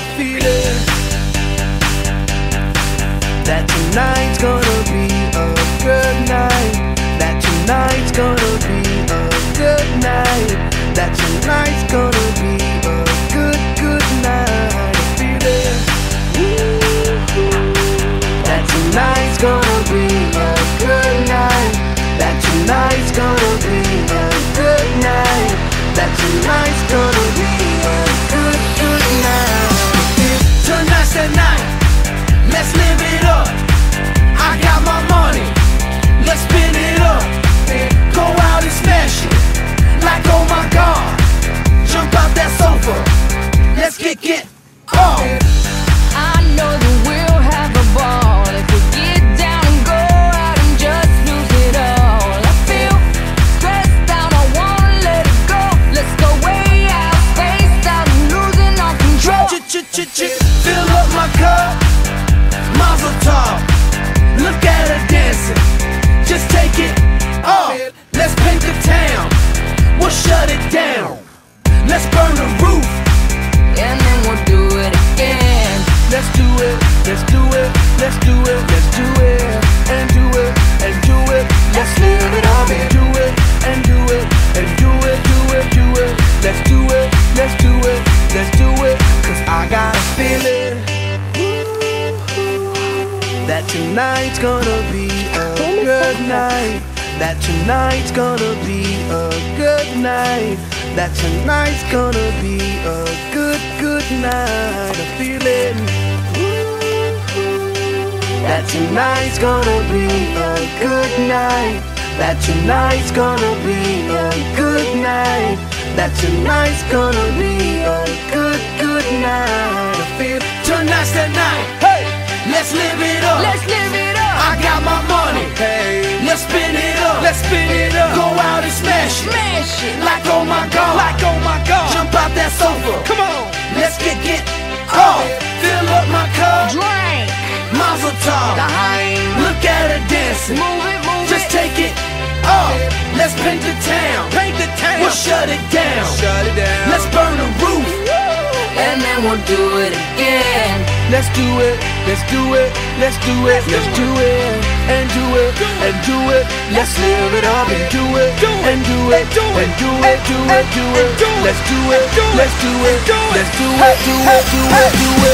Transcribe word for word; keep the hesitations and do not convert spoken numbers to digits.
feeling that tonight's gonna be a good night. That tonight's gonna be a good night. That tonight's gonna be a good, good night. A feeling that tonight's gonna be a good night. That tonight's gonna be a good night. That tonight's gonna be a good, good night. Tonight's the night, let's live it up. I got my money, let's spin it up. Go out and smash it, like oh my God. Jump out that sofa, let's kick it off. I know that we'll have a ball if we get down and go out and just lose it all. I feel stressed out, I wanna let it go. Let's go way out, spaced out, and losing all control. Ch-ch-ch-ch, fill up my cup, Mazel tov. Look at her dancing, just take it off. Let's paint the town, we'll shut it down. Let's burn the roof, And then we'll do it again. let's do it, let's do it, let's do it, let's do it, and do it, and do it. Let's live it up and do it, and do it, and do it, do it, do it. Let's do it, let's do it, let's do it. Cause I got a feeling that tonight's gonna be a good night. That tonight's gonna be a good night. That tonight's gonna be a good, good night. A feeling that tonight's gonna be a good night. That tonight's gonna be a good night. That tonight's gonna be a good, good night. I feel tonight's the night. Hey, let's live it up. Let's live it up. I got my money. Hey, let's spin it up. Let's spin it up. Go out and smash it. Smash it. Like oh my God. Like oh my God. Jump out that sofa. Come on. Let's get get off. Fill up my cup. Drink. Mazel tov. Daheim. Look at her dancing. Move it, move Just it. take it off. Let's paint the town. Paint the town. We'll shut it down. Shut it down. Let's burn the roof. And then we'll do it again. Let's do it, let's do it, let's do it, let's do it, and do it, and do it. Let's live it up and do it, and do it, and do it, do it, do it. Let's do it, let's do it, let's do it, do it, do it, do it, do it.